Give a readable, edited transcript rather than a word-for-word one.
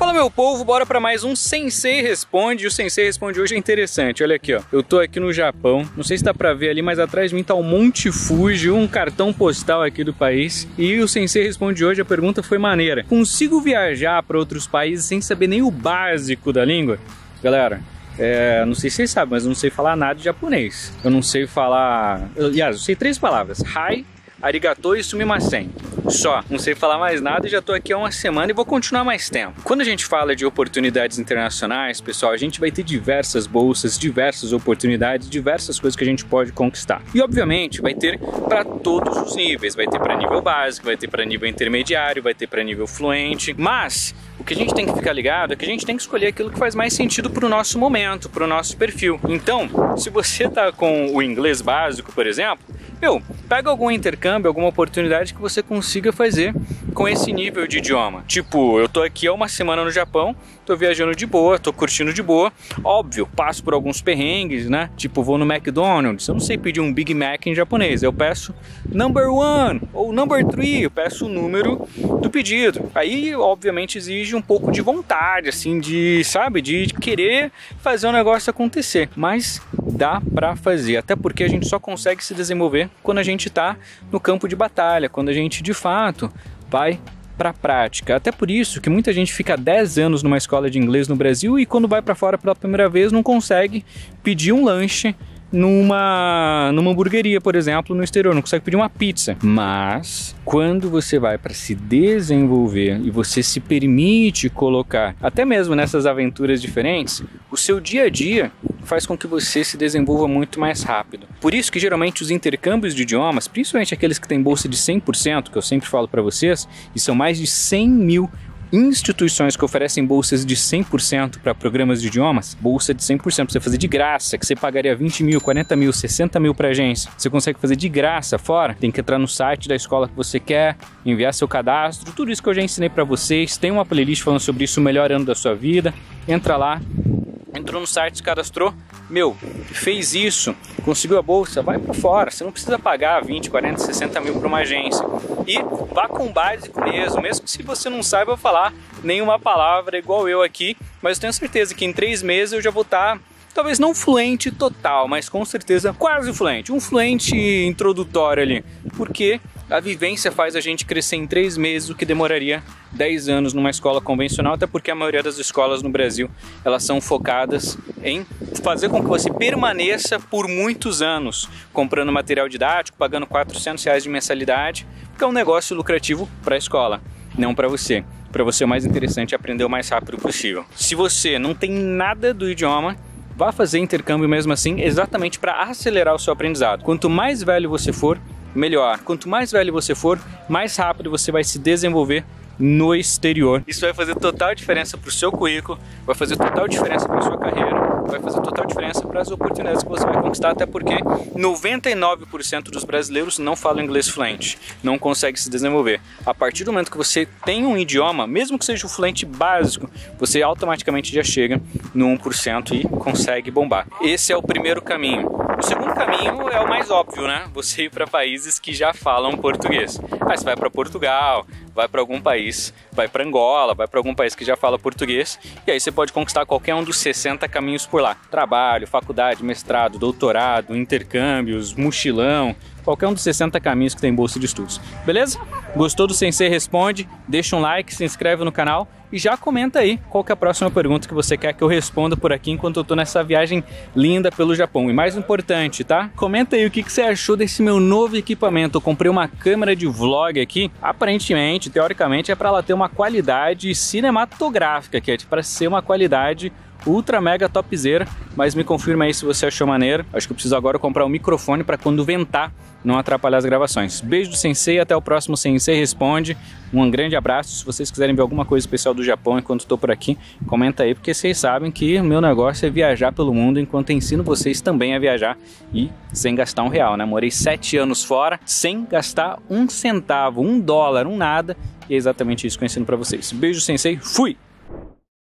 Fala, meu povo, bora para mais um Sensei Responde. E o Sensei Responde hoje é interessante. Olha aqui, ó. Eu tô aqui no Japão. Não sei se dá pra ver ali, mas atrás de mim tá o Monte Fuji, um cartão postal aqui do país. E o Sensei Responde hoje, a pergunta foi maneira. Consigo viajar para outros países sem saber nem o básico da língua? Galera, não sei se vocês sabem, mas eu não sei falar nada de japonês. Eu não sei falar... Aliás, eu sei 3 palavras. Hi, arigato e sumimasen. Só, não sei falar mais nada e já tô aqui há uma semana e vou continuar mais tempo. Quando a gente fala de oportunidades internacionais, pessoal, a gente vai ter diversas bolsas, diversas oportunidades, diversas coisas que a gente pode conquistar. E obviamente vai ter para todos os níveis, vai ter para nível básico, vai ter para nível intermediário, vai ter para nível fluente, mas o que a gente tem que ficar ligado é que a gente tem que escolher aquilo que faz mais sentido para o nosso momento, para o nosso perfil. Então, se você tá com o inglês básico, por exemplo, pega algum intercâmbio, alguma oportunidade que você consiga fazer com esse nível de idioma. Tipo, eu tô aqui há uma semana no Japão, tô viajando de boa, tô curtindo de boa. Óbvio, passo por alguns perrengues, né? Tipo, vou no McDonald's, eu não sei pedir um Big Mac em japonês, eu peço number 1 ou number 3, eu peço o número do pedido. Aí, obviamente, exige um pouco de vontade, assim, de querer fazer o negócio acontecer. Mas dá pra fazer, até porque a gente só consegue se desenvolver quando a gente tá no campo de batalha, quando a gente de fato vai pra prática. Até por isso que muita gente fica 10 anos numa escola de inglês no Brasil e quando vai pra fora pela primeira vez não consegue pedir um lanche numa hamburgueria, por exemplo, no exterior, não consegue pedir uma pizza. Mas quando você vai para se desenvolver e você se permite colocar, até mesmo nessas aventuras diferentes, o seu dia a dia faz com que você se desenvolva muito mais rápido. Por isso que geralmente os intercâmbios de idiomas, principalmente aqueles que têm bolsa de 100%, que eu sempre falo para vocês, e são mais de 100 mil instituições que oferecem bolsas de 100% para programas de idiomas, bolsa de 100% para você fazer de graça, que você pagaria 20 mil, 40 mil, 60 mil para agência, você consegue fazer de graça fora, tem que entrar no site da escola que você quer, enviar seu cadastro, tudo isso que eu já ensinei para vocês, tem uma playlist falando sobre isso, o melhor ano da sua vida, entra lá, entrou no site, se cadastrou, fez isso, conseguiu a bolsa, vai para fora, você não precisa pagar 20, 40, 60 mil para uma agência. E vá com o básico mesmo que se você não saiba falar nenhuma palavra igual eu aqui, mas eu tenho certeza que em 3 meses eu já vou estar, talvez não fluente total, mas com certeza quase fluente, um fluente introdutório ali, porque a vivência faz a gente crescer em 3 meses o que demoraria 10 anos numa escola convencional, até porque a maioria das escolas no Brasil, elas são focadas em fazer com que você permaneça por muitos anos, comprando material didático, pagando R$400 de mensalidade, que é um negócio lucrativo para a escola, não para você. Para você o mais interessante é aprender o mais rápido possível. Se você não tem nada do idioma, vá fazer intercâmbio mesmo assim, exatamente para acelerar o seu aprendizado. Quanto mais velho você for, melhor. Quanto mais velho você for, mais rápido você vai se desenvolver no exterior. Isso vai fazer total diferença para o seu currículo, vai fazer total diferença para a sua carreira, vai fazer total diferença para as oportunidades que você vai conquistar, até porque 99% dos brasileiros não falam inglês fluente, não consegue se desenvolver. A partir do momento que você tem um idioma, mesmo que seja o fluente básico, você automaticamente já chega no 1% e consegue bombar. Esse é o primeiro caminho. O segundo caminho é o mais óbvio, né? Você ir para países que já falam português. Aí você vai para Portugal, vai para algum país, vai para Angola, vai para algum país que já fala português, e aí você pode conquistar qualquer um dos 60 caminhos por lá. Trabalho, faculdade, mestrado, doutorado, intercâmbios, mochilão, qualquer um dos 60 caminhos que tem bolsa de estudos. Beleza? Gostou do Sensei Responde? Deixa um like, se inscreve no canal e já comenta aí qual que é a próxima pergunta que você quer que eu responda por aqui enquanto eu tô nessa viagem linda pelo Japão. E mais importante, tá? Comenta aí o que você achou desse meu novo equipamento. Eu comprei uma câmera de vlog aqui. Aparentemente, teoricamente, é para ela ter uma qualidade cinematográfica, que é para ser uma qualidade ultra mega topzera, mas me confirma aí se você achou maneiro. Acho que eu preciso agora comprar um microfone para quando ventar não atrapalhar as gravações. Beijo do Sensei, até o próximo Sensei Responde. Um grande abraço. Se vocês quiserem ver alguma coisa especial do Japão enquanto estou por aqui, comenta aí, porque vocês sabem que o meu negócio é viajar pelo mundo enquanto ensino vocês também a viajar e sem gastar R$1, né? Morei 7 anos fora sem gastar um centavo, $1, nada, e é exatamente isso que eu ensino para vocês. Beijo, Sensei, fui!